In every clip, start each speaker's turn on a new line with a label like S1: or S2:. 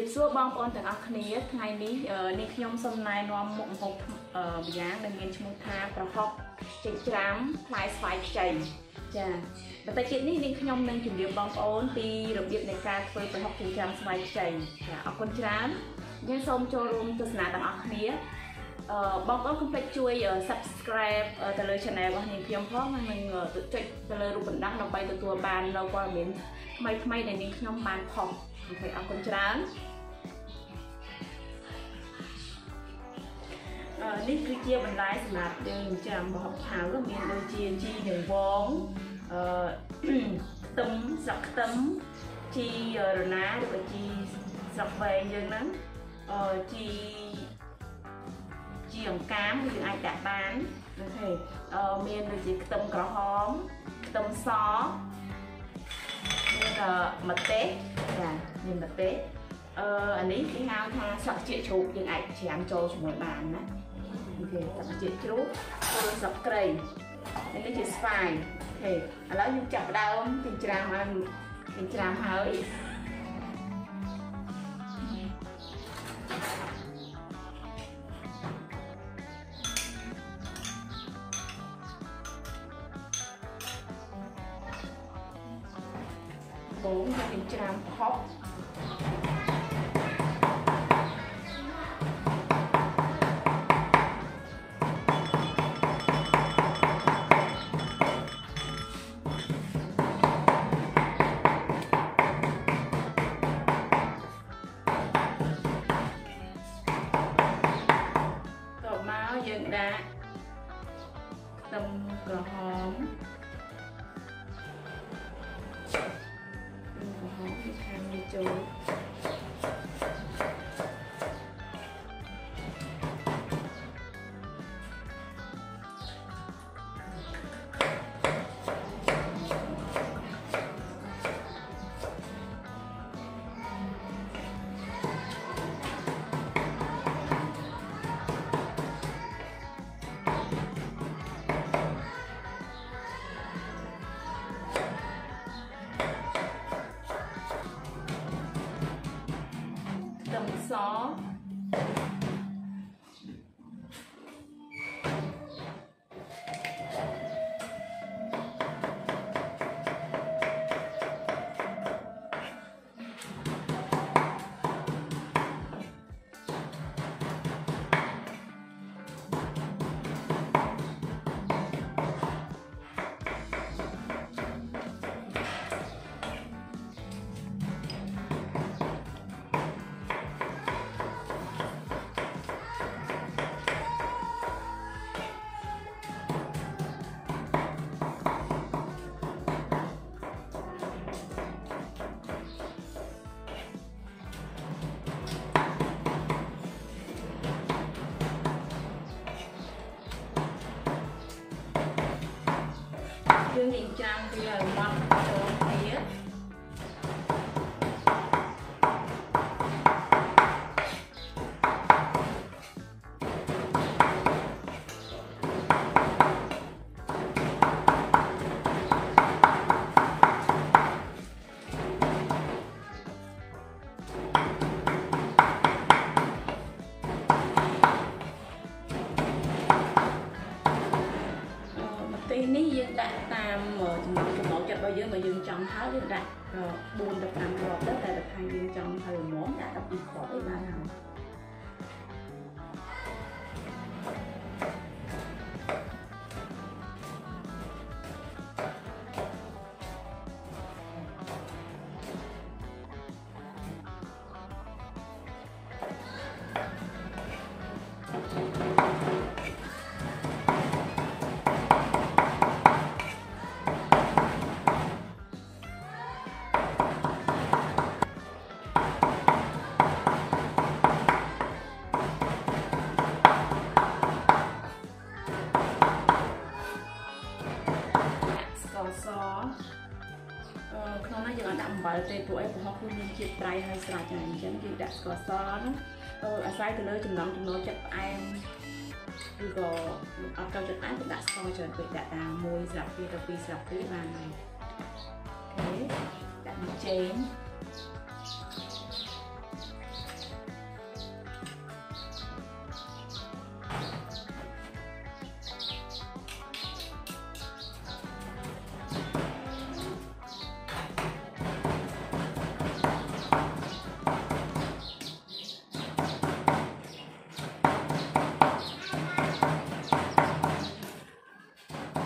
S1: Dịp xưa bong ôn từng ác khía ngày ní ní nhóm xâm này nó một hộp dáng nên mình chung tha và học chạy trám mai xoay chảy chà và tại chuyện ní ní nhóm nên chuẩn bị bong ôn thì đặc biệt này ca với phải học chạy trám xoay chảy ở con trám nhưng xong cho room từ nãy từng ác khía bong ôn không phải chui subscribe từ lời channel của những nhóm phó mà mình tự chạy từ lời rụp đăng đồng bay từ tua bàn đâu qua miền may này ní nhóm bàn học phải ở con trámនេះគឺជាបន្លែសម្រាប់យើងចាំបោះឆៅមានដូចជាជីនឹងវងខ្ទឹមស្លឹកខ្ទឹមជីរណាឬក៏ជីស្លឹកវែងយើងហ្នឹងជីអង្កាមយើងអាចដាក់បានអូខេមានដូចជាខ្ទឹមក្រហមខ្ទឹមសមានម្ទេសចាមានម្ទេសអានេះគេហៅថាស្លឹកជាជ្រូកយើងអាចច្រាំចូលជាមួយបានណាអូខេស្លឹកជាជ្រូកឬស្លឹកគ្រៃនេះជាស្វាយអូខេឥឡូវយើងចាប់ដើមពីច្រាំហើយបងយើងច្រាំផុសយើងដាក់ខ្ទឹមក្រហមពីខាងនេះចូលសយើងនិយាយចាំវាឲ្យម៉ត់ចូលគ្នានេះយើងដាក់តាមចំណូលចិត្តរបស់យើងបើយើងចង់ហើយយើងដាក់4ទៅ5គ្រាប់ទៅតែថាយើងចង់ហើយល្មមដាក់12គ្រាប់អីបានហើយក្នុងនេះយើងអាចដាក់អំបិលទេព្រោះអីប្រហុកគឺមានជាតិប្រៃហើយស្រេចហើយអញ្ចឹងយើងដាក់ស្ករសនោះអាស្រ័យទៅលើចំណង់ចំណូលចិត្តផ្អែមឬក៏អត់ចូលចិត្តផ្អែមក៏ដាក់ស្ករច្រើនពេកដាក់តាម1ស្លាបព្រាទៅ2ស្លាបព្រាបានហើយអូខេដាក់មួយចេង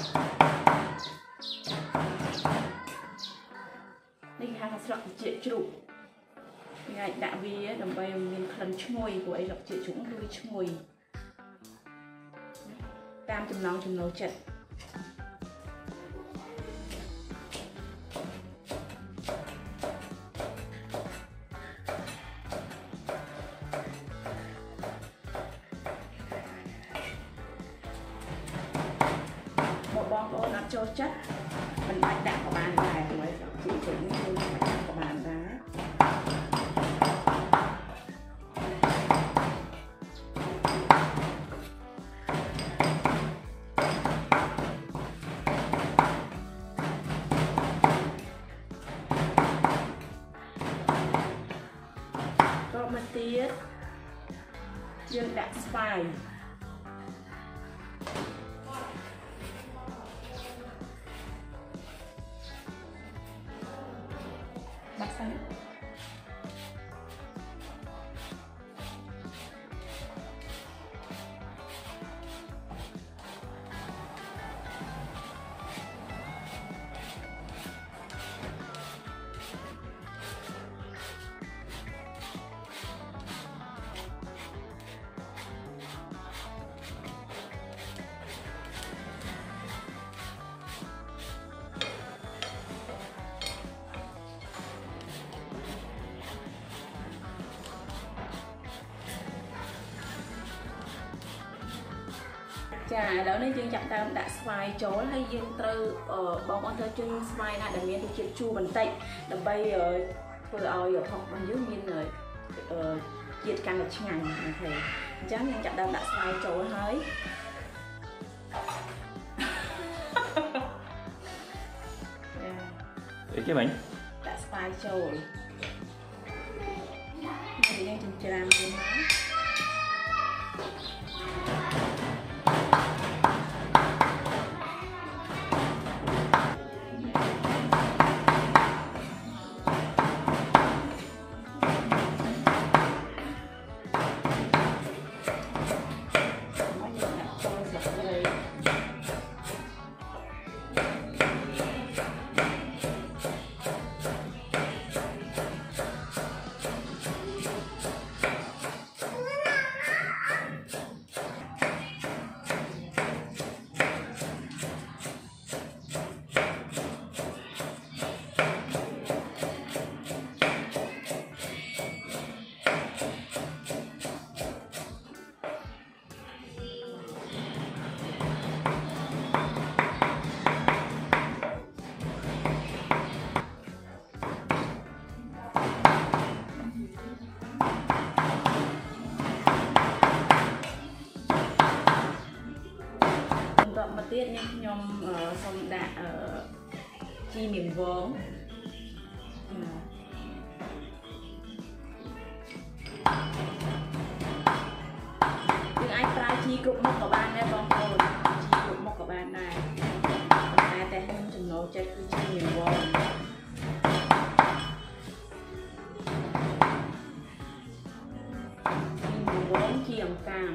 S1: នេះគេហៅថាស្លឹកត្រចៀកជ្រូកថ្ងៃដាក់វាដើម្បីឲ្យមានក្លិនឈ្ងុយព្រោះអីស្លឹកត្រចៀកជ្រូកគឺវាឈ្ងុយតាមចំណង់ចំណូលចិត្តបងប្អូនអត់ចូលចិត្តមិនបាច់ដាក់ក៏បានដែរព្រោះជីជ្រូកនេះគឺមិនបាច់ដាក់ក៏បានដែរក៏មកទៀតយើងដាក់ស្វាយបាក់សិនចាឥឡូវនេះយើងចាប់ដើមដាក់ស្វាយចូលហើយយើងត្រូវបងប្អូនត្រូវជឿស្វាយណាដែលមានរសជាតិជូរបន្តិចដើម្បីធ្វើឲ្យផុករបស់យើងមានជាតិកាន់តែឆ្ងាញ់អូខេអញ្ចឹងយើងចាប់ដើមដាក់ស្វាយចូលហើយ
S2: អីគេមិញ
S1: ដាក់ស្វាយចូលហើយយើងចិញ្ច្រាំវាមកទៀតនេះខ្ញុំសូមដាក់ជីមៀនវងយើងអាចប្រើជីគ្រប់មុខក៏បានដែរបងប្អូនជីគ្រប់មុខក៏បានដែរតែខ្ញុំចំណូលចិត្តគឺជីមៀនវងជីអង្កាម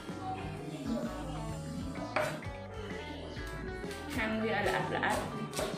S1: វាល្អិត